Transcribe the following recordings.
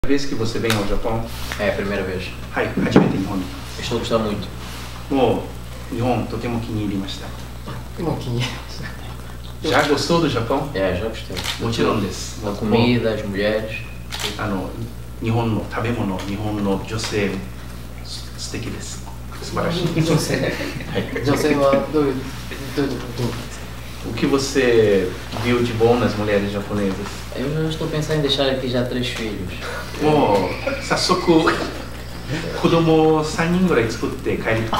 Vez que você vem ao Japão? É a primeira vez. Estou a gostar muito. Já gostou do Japão? É, já gostei. Da comida, as mulheres. 日本の食べ物、日本の女性、素敵です。素晴らしい。 女性はどういうところですか? O que você viu de bom nas mulheres japonesas? Eu já estou pensando em deixar aqui já 3 filhos. もう早速子供を3人ぐらい作って帰りていく。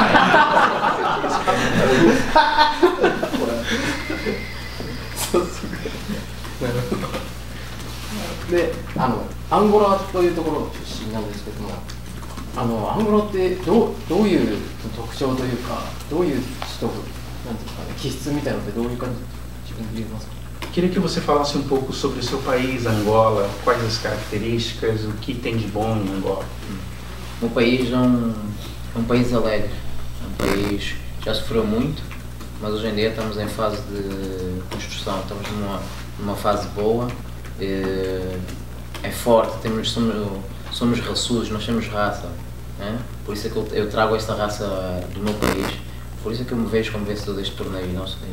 で、アンゴラというところ出身なんですけども、アンゴラってどういう特徴というか、どういう人なんですかね、気質みたいなのってどういう感じ自分で言いますか? Queria que você falasse um pouco sobre o seu país, Angola, quais as características, o que tem de bom em Angola. O país é um país alegre, um país que já sofreu muito, mas hoje em dia estamos em fase de construção, estamos numa fase boa, é forte, somos raçudos, nós temos raça, né? Por isso é que eu trago esta raça do meu país, por isso é que eu me vejo como vencedor deste torneio, e não só.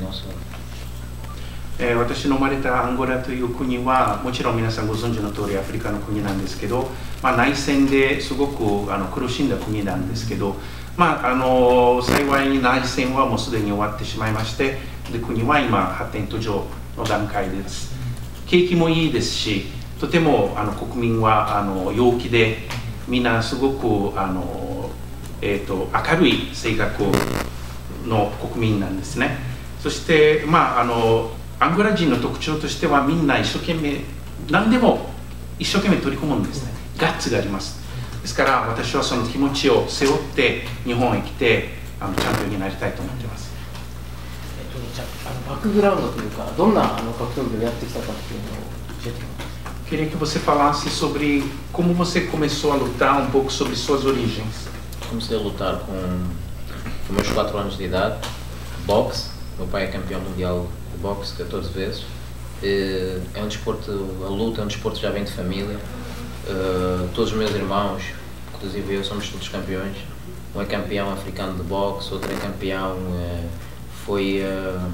私の生まれたアンゴラという国はもちろん皆さんご存知の通りアフリカの国なんですけど、内戦ですごく苦しんだ国なんですけど、幸いに内戦はもうすでに終わってしまいまして、で国は今発展途上の段階です。景気もいいですし、とても国民は陽気で、みんなすごく明るい性格の国民なんですね。そしてアンゴラ人の特徴としてはみんな一生懸命何でも一生懸命取り組むんですね。ガッツがあります。ですから私はその気持ちを背負って日本へ来てチャンピオンになりたいと思っています。 バックグラウンドというかどんな格闘技をやってきたかっていうのを教えてください。 Queria que você falasse sobre como você começou a lutar, um pouco sobre suas origens. Comecei a lutar com meus 4 anos de idade, boxe. Meu pai é campeão mundial de boxe 14 vezes. É um desporto, a luta é um desporto que já vem de família. Todos os meus irmãos, inclusive eu, somos todos campeões. Um é campeão africano de boxe, outro é campeão, foi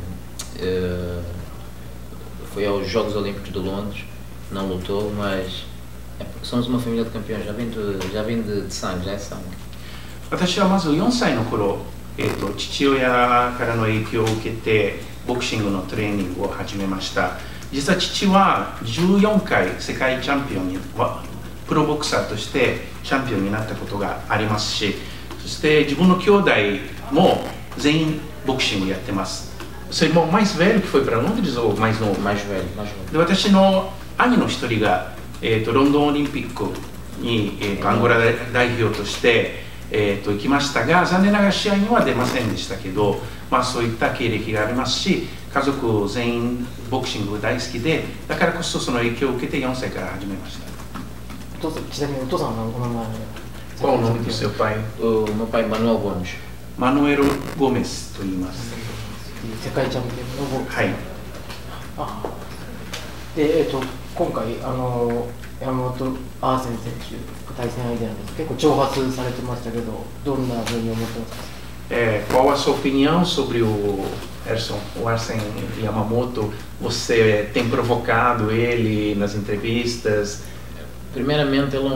aos Jogos Olímpicos de Londres, não lutou, mas somos uma família de campeões, já vem de sangue, já é sangue. 私はまず4歳の頃、父親からの影響を受けてボクシングのトレーニングを始めました。実は父は14回世界チャンピオンにプロボクサーとしてチャンピオンになったことがありますし、そして自分の兄弟も全員ボクシングやってます。Seu irmão mais velho que foi para Londres ou mais novo? Mais velho. で私の兄の一人が、ロンドンオリンピックに、アンゴラ代表として行きましたが、残念ながら試合には出ませんでしたけど、そういった経歴がありますし、家族全員ボクシングが大好きで、だからこそその影響を受けて4歳から始めました。 ちなみにお父さんのお名前は? Qual o nome do seu pai? O meu pai Manuel Gomes. Manuel Gomes と言います。 世界チャンピオンのボクサー。 はい。 で、今回山本アーセン選手対戦相手なんですけど、結構挑発されてましたけど、どんなふうに思ってますか? Qual a sua opinião sobre o Arsen Yamamoto? Você tem provocado ele nas entrevistas? Primeiramente, ele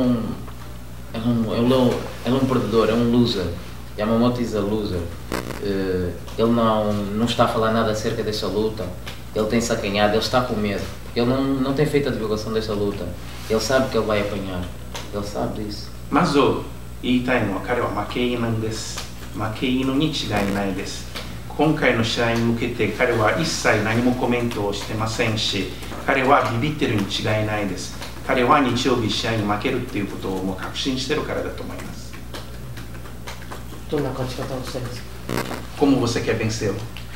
é um perdedor, é um loser. Yamamoto is a loser. Ele não está a falar nada acerca dessa luta. Ele tem sacanhado, ele está com medo. Ele não tem feito a divulgação dessa luta. Ele sabe que ele vai apanhar. Ele sabe disso. まず言いたいのは彼は負け犬です。負け犬に違いないです。今回の試合に向けて彼は一切何もコメントをしてませんし、彼はビビってるに違いないです。彼は日曜日試合に負けるっていうことをもう確信してるからだと思います。 どんな勝ち方をしたいですか? Como você quer vencê-lo?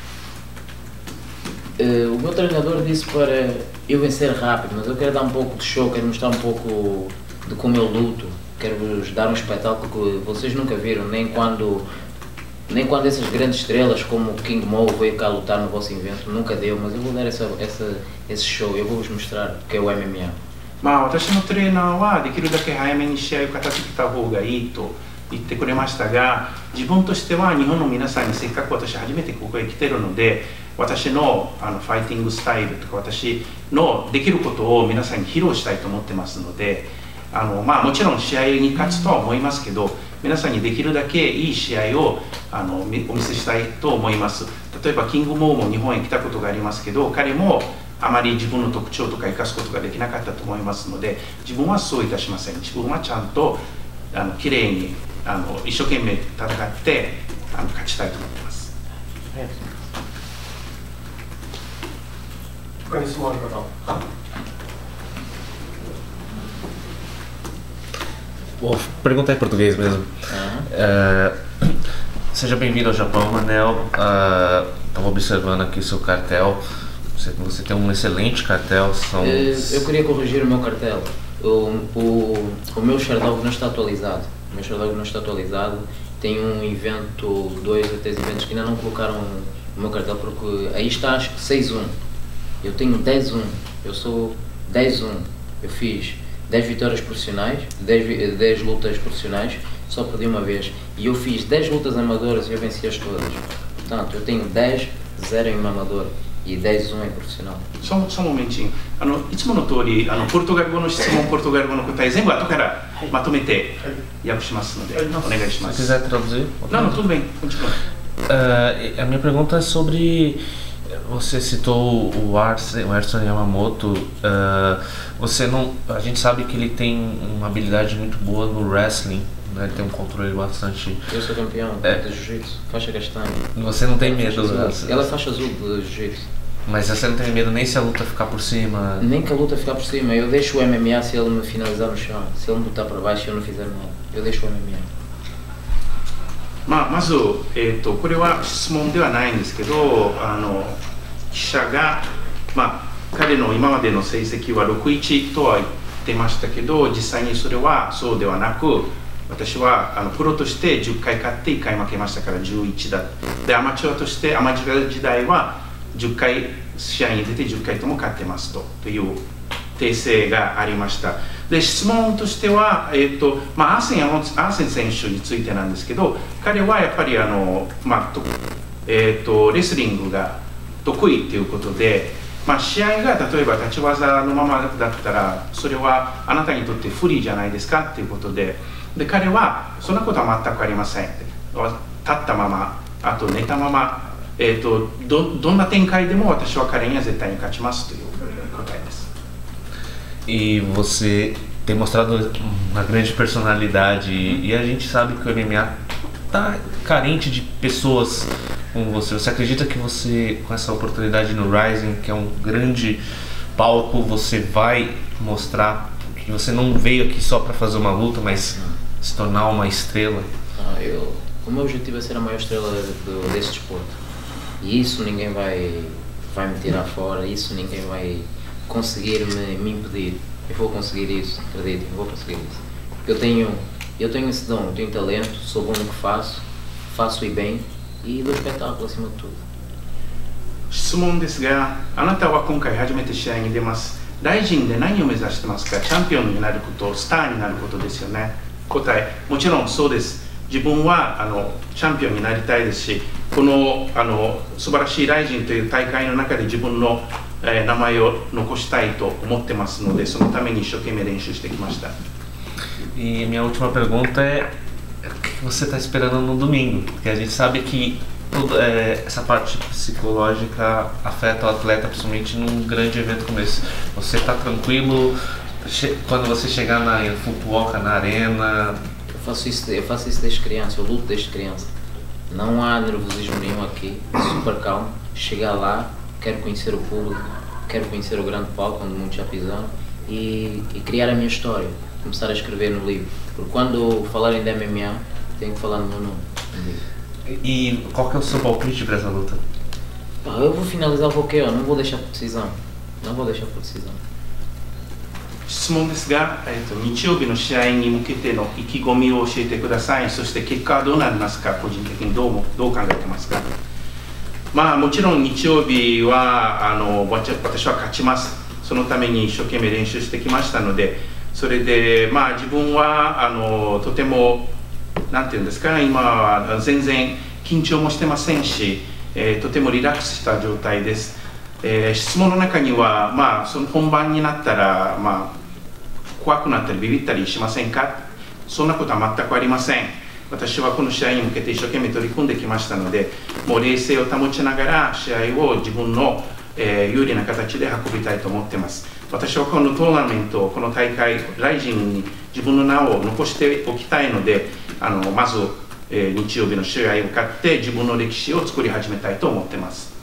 O meu treinador disse para eu vencer rápido, mas eu quero dar um pouco de show, quero mostrar um pouco de como eu luto, quero vos dar um espetáculo que vocês nunca viram, nem quando essas grandes estrelas como o King Mo veio cá lutar no vosso evento, nunca deu, mas eu vou dar esse show, eu vou vos mostrar o que é o MMA. まあ、私のトレーナーはできるだけ早めに試合を片付けた方がいいと言ってくれましたが、自分としては日本の皆さんにせっかく私初めてここへ来てるので、私のファイティングスタイルとか私のできることを皆さんに披露したいと思ってますので、まあ、もちろん試合に勝つとは思いますけど、皆さんにできるだけいい試合をお見せしたいと思います。例えばキングモーも日本へ来たことがありますけど、彼もあまり自分の特徴とか生かすことができなかったと思いますので、自分はそういたしません。自分はちゃんときれいに一生懸命戦って勝ちたいと思ってます。 ありがとうございます。他に質問ある方。 Vou perguntar em português mesmo. Seja bem-vindo ao Japão, Manel. Estava observando aqui seu cartel. Você tem um excelente cartel. Eu queria corrigir o meu cartel. O meu Sherdog não está atualizado. O meu Sherdog não está atualizado. Tem um evento, 2 ou 3 eventos que ainda não colocaram o meu cartel, porque aí está, acho que 6-1. Eu tenho 10-1. Eu sou 10-1. Eu fiz 10 vitórias profissionais, 10 lutas profissionais, só perdi uma vez. E eu fiz 10 lutas amadoras e eu venci-as todas. Portanto, eu tenho 10-0 em uma amadora e 10-1 em profissional. Só um momentinho. いつもの通りポルトガル語の質問、ポルトガル語の答え全部後からまとめて訳しますので、お願いします。 Se quiser traduzir? Não, tudo bem, continua. A minha pergunta é sobre... Você citou o Erson Yamamoto. Você não, a gente sabe que ele tem uma habilidade muito boa no wrestling, né? Ele tem um controle bastante... Eu sou campeão de jiu-jitsu, faixa castanha. Você não tem medo? Ela é faixa azul de jiu-jitsu. Mas você não tem medo nem se a luta ficar por cima? Nem que a luta ficar por cima. Eu deixo o MMA se ele me finalizar no chão. Se ele me botar para baixo e eu não fizer nada. Eu deixo o MMA. まず、これは質問ではないんですけど、記者が、彼の今までの成績は6-1とは言ってましたけど、実際にそれはそうではなく、私はプロとして10回勝って1回負けましたから11だ。で、アマチュアとして、アマチュア時代は10回試合に出て10回とも勝ってますという訂正がありました。で、質問としては、アーセン選手についてなんですけど、彼はやっぱりレスリングが得意ということで、試合が例えば立ち技のままだったら、それはあなたにとって不利じゃないですかということで、彼はそんなことは全くありません。立ったまま、あと寝たまま、どんな展開でも私は彼には絶対に勝ちますという答えです。 E você tem mostrado uma grande personalidade e a gente sabe que o MMA tá carente de pessoas como você. Você acredita que você, com essa oportunidade no Rising, que é um grande palco, você vai mostrar que você não veio aqui só para fazer uma luta, mas se tornar uma estrela? O meu objetivo é ser a maior estrela desse desporto. E isso ninguém vai me tirar fora, isso ninguém vai conseguir me impedir. Eu vou conseguir isso, acredito, eu vou conseguir isso. Eu tenho esse dom, eu tenho talento, sou bom no que faço e bem, e dou espetáculo acima de tudo. 質問ですが、あなたは今回初めて試合に出ます。ライジンで何を目指してますか？チャンピオンになること、スターになることですよね。答え、もちろんそうです。自分はチャンピオンになりたいですし、この素晴らしいライジンという大会の中で自分の名前を残したいと思ってますので、そのために一生懸命練習してきました。 E minha última pergunta é: o que você está esperando no domingo? Porque a gente sabe que essa parte psicológica afeta o atleta, principalmente num grande evento como esse. Você está tranquilo quando você chegar na Fukuoka, na arena? Eu faço isso desde criança, eu luto desde criança. Não há nervosismo nenhum aqui, super calmo. Chegar lá, quero conhecer o público, quero conhecer o grande palco onde muitos já pisaram e criar a minha história, começar a escrever no livro. Porque quando falarem de MMA, tenho que falar no meu nome. E qual que é o seu palpite para essa luta? Eu vou finalizar o bloqueio, não vou deixar por decisão. Não vou deixar por decisão. 質問ですが、日曜日の試合に向けての意気込みを教えてください。そして結果はどうなりますか？個人的にどう考えてますか？もちろん日曜日は私は勝ちます。 そのために一生懸命練習してきましたので、それでまあ自分はとてもなんていうんですか、今は全然緊張もしてませんし、とてもリラックスした状態です。質問の中には、まあ、その本番になったら、まあ、怖くなったりビビったりしませんか？そんなことは全くありません。私はこの試合に向けて一生懸命取り組んできましたので、もう冷静を保ちながら試合を自分の、有利な形で運びたいと思っています。私はこのトーナメント、この大会、ライジンに自分の名を残しておきたいので、まず、日曜日の試合を勝って自分の歴史を作り始めたいと思っています。